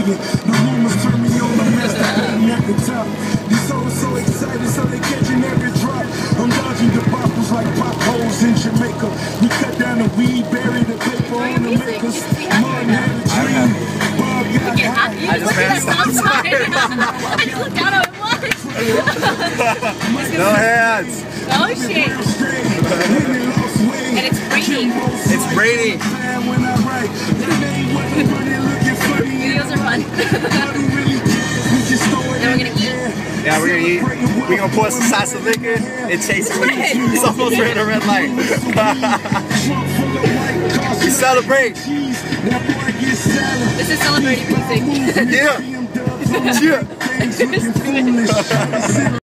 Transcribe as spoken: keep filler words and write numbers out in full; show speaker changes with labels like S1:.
S1: waiting. The rumors turn me on the mess that I'm at the top. These souls so excited, so they catching every drop. I'm dodging the bottles like potholes in Jamaica. We cut down the weed, bury the paper on the makers. Martin had a dream. Bob got high.
S2: I just ran outside.
S3: I just looked out at what?
S2: No hands.
S3: Oh shit. And it's raining.
S2: It's raining.
S3: Videos are fun. Then we're gonna eat.
S2: Yeah, we're gonna eat. We're gonna pour some salsa liquor and chase it. It's almost red a red light. We celebrate.
S3: This is celebrating music.
S2: Yeah. Yeah.